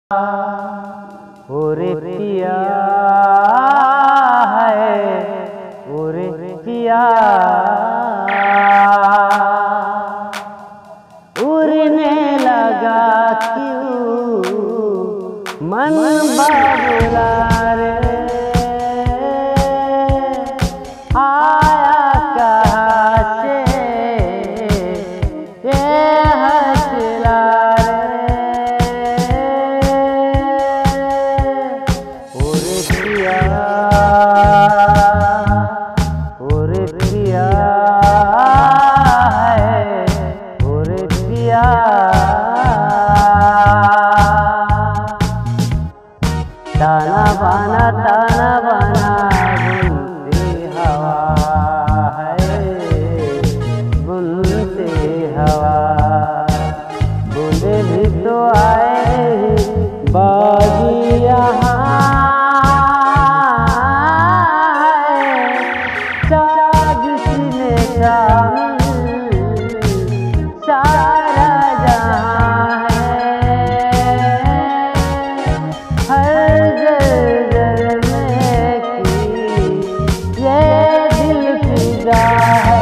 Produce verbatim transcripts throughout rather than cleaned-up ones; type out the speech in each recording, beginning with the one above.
ओरे पिया है ओरे पिया उड़ने लगा क्यों मन बाबुला रे आया कहाँ से ये हंसला ओरे पिया है ओरे पिया ताना बाना ताना बाना बुनती हवा है बुनती हवा बूंदे भी तो आए बाजी यहाँ सारा जहां है हर जल में की ये दिल फिदा है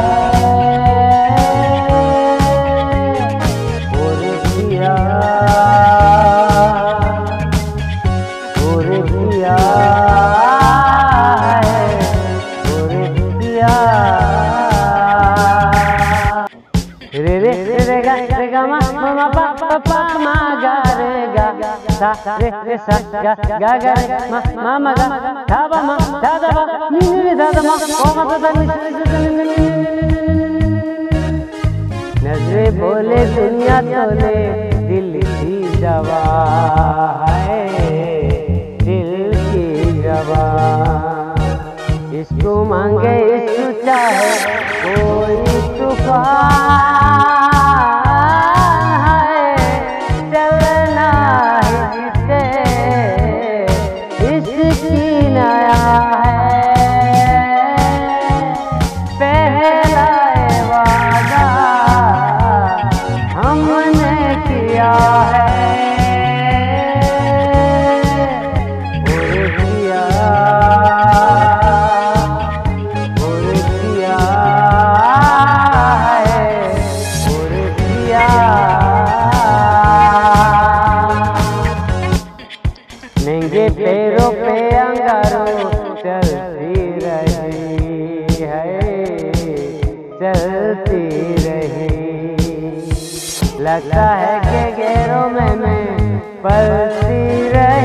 ओरे पिया ओरे पिया है ओरे पिया रे रे रे गा रे गा मा मा पा पा पा मा गा रे गा सा रे रे सा गा गा गा रे मा मा मा गा धा बा मा धा धा बा नी नी रे धा धा मा ओ मा धा नी नजरे बोले दुनिया तोले दिल की दवा है दिल की दवा इसको मांगे इसको चाहे कोई तूफान है चलना इससे इसकी नया है पहला वादा हमने किया है नंगे पैरों पे अंगारों चलती रही है चलती रही लगता है कि गैरों में मैं पलती रही